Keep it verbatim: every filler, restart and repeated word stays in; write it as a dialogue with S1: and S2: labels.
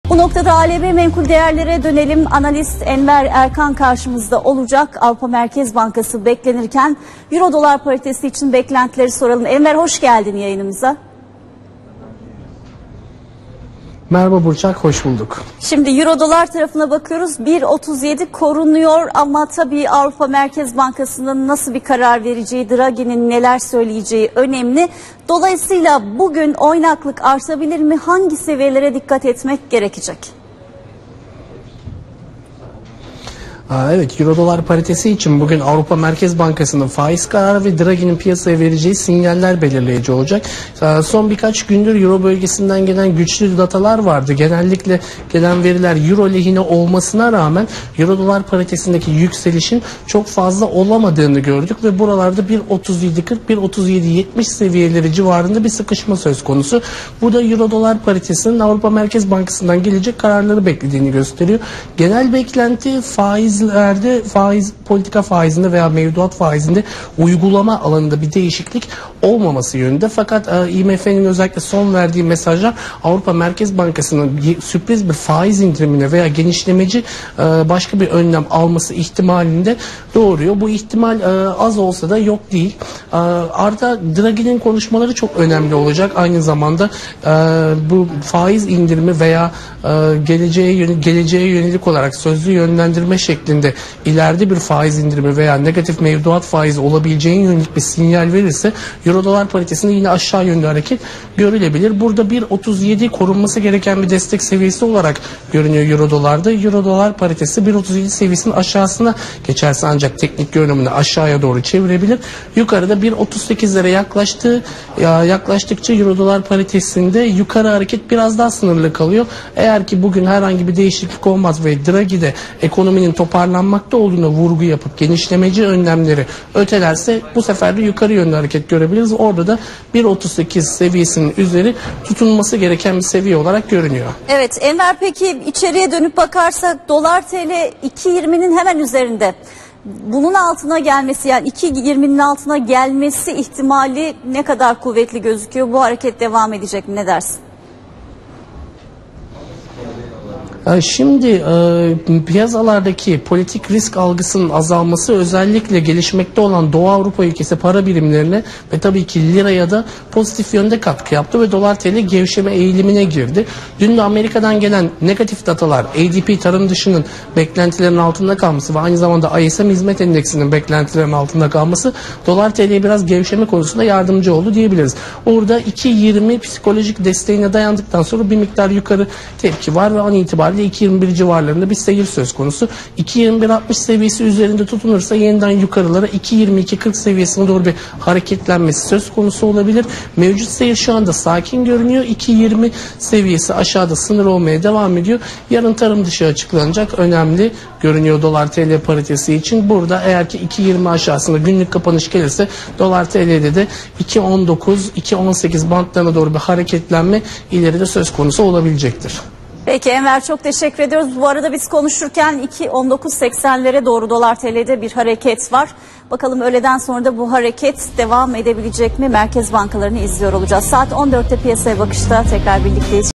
S1: Bu noktada A L B menkul değerlere dönelim. Analist Enver Erkan karşımızda olacak. Avrupa Merkez Bankası beklenirken Euro dolar paritesi için beklentileri soralım. Enver, hoş geldin yayınımıza.
S2: Merhaba Burçak, hoş bulduk.
S1: Şimdi Euro dolar tarafına bakıyoruz. bir nokta otuz yedi korunuyor ama tabii Avrupa Merkez Bankası'nın nasıl bir karar vereceği, Draghi'nin neler söyleyeceği önemli. Dolayısıyla bugün oynaklık artabilir mi? Hangi seviyelere dikkat etmek gerekecek?
S2: Evet, Euro dolar paritesi için bugün Avrupa Merkez Bankası'nın faiz kararı ve Draghi'nin piyasaya vereceği sinyaller belirleyici olacak. Son birkaç gündür Euro bölgesinden gelen güçlü datalar vardı. Genellikle gelen veriler Euro lehine olmasına rağmen Euro dolar paritesindeki yükselişin çok fazla olamadığını gördük ve buralarda bir nokta otuz yedi kırk bir nokta otuz yedi yetmiş seviyeleri civarında bir sıkışma söz konusu. Bu da Euro dolar paritesinin Avrupa Merkez Bankası'ndan gelecek kararları beklediğini gösteriyor. Genel beklenti faiz faiz politika faizinde veya mevduat faizinde uygulama alanında bir değişiklik olmaması yönünde. Fakat e, I M F'nin özellikle son verdiği mesajlar Avrupa Merkez Bankası'nın sürpriz bir faiz indirimine veya genişlemeci e, başka bir önlem alması ihtimalinde doğuruyor. Bu ihtimal e, az olsa da yok değil. E, Arda Draghi'nin konuşmaları çok önemli olacak. Aynı zamanda e, bu faiz indirimi veya e, geleceğe yönelik, geleceğe yönelik olarak sözlü yönlendirme şeklinde ileride bir faiz indirimi veya negatif mevduat faizi olabileceğine yönelik bir sinyal verirse Euro dolar paritesinde yine aşağı yönlü hareket görülebilir. Burada bir nokta otuz yedi korunması gereken bir destek seviyesi olarak görünüyor Euro dolarda. Euro dolar paritesi bir nokta otuz yedi seviyesinin aşağısına geçerse ancak teknik görünümünü aşağıya doğru çevirebilir. Yukarıda bir nokta otuz sekizlere yaklaştığı yaklaştıkça Euro dolar paritesinde yukarı hareket biraz daha sınırlı kalıyor. Eğer ki bugün herhangi bir değişiklik olmaz ve Draghi de ekonominin toparlanmakta olduğuna vurgu yapıp genişlemeci önlemleri ötelerse bu sefer de yukarı yönlü hareket görebiliriz. Orada da bir nokta otuz sekiz seviyesinin üzeri tutunması gereken bir seviye olarak görünüyor.
S1: Evet Enver, peki içeriye dönüp bakarsak dolar T L iki yirminin hemen üzerinde. Bunun altına gelmesi, yani iki yirminin altına gelmesi ihtimali ne kadar kuvvetli gözüküyor? Bu hareket devam edecek mi? Ne dersin?
S2: Şimdi e, piyasalardaki politik risk algısının azalması özellikle gelişmekte olan Doğu Avrupa ülkesi para birimlerine ve tabii ki liraya da pozitif yönde katkı yaptı ve dolar T L gevşeme eğilimine girdi. Dün de Amerika'dan gelen negatif datalar, A D P tarım dışının beklentilerin altında kalması ve aynı zamanda I S M hizmet endeksinin beklentilerin altında kalması dolar T L'ye biraz gevşeme konusunda yardımcı oldu diyebiliriz. Orada iki yirmi psikolojik desteğine dayandıktan sonra bir miktar yukarı tepki var ve an itibariyle iki yirmi bir civarlarında bir seyir söz konusu. iki yirmi bir altmış seviyesi üzerinde tutunursa yeniden yukarılara iki yirmi iki kırk seviyesine doğru bir hareketlenmesi söz konusu olabilir. Mevcut seyir şu anda sakin görünüyor. iki yirmi seviyesi aşağıda sınır olmaya devam ediyor. Yarın tarım dışı açıklanacak, önemli görünüyor dolar T L paritesi için. Burada eğer ki iki yirmi aşağısında günlük kapanış gelirse dolar T L'de de iki on dokuz iki on sekiz bantlarına doğru bir hareketlenme ileride söz konusu olabilecektir.
S1: Peki Enver, çok teşekkür ediyoruz. Bu arada biz konuşurken iki on dokuz seksenlere doğru dolar T L'de bir hareket var. Bakalım öğleden sonra da bu hareket devam edebilecek mi? Merkez bankalarını izliyor olacağız. Saat on dörtte piyasaya bakışta tekrar birlikteyiz.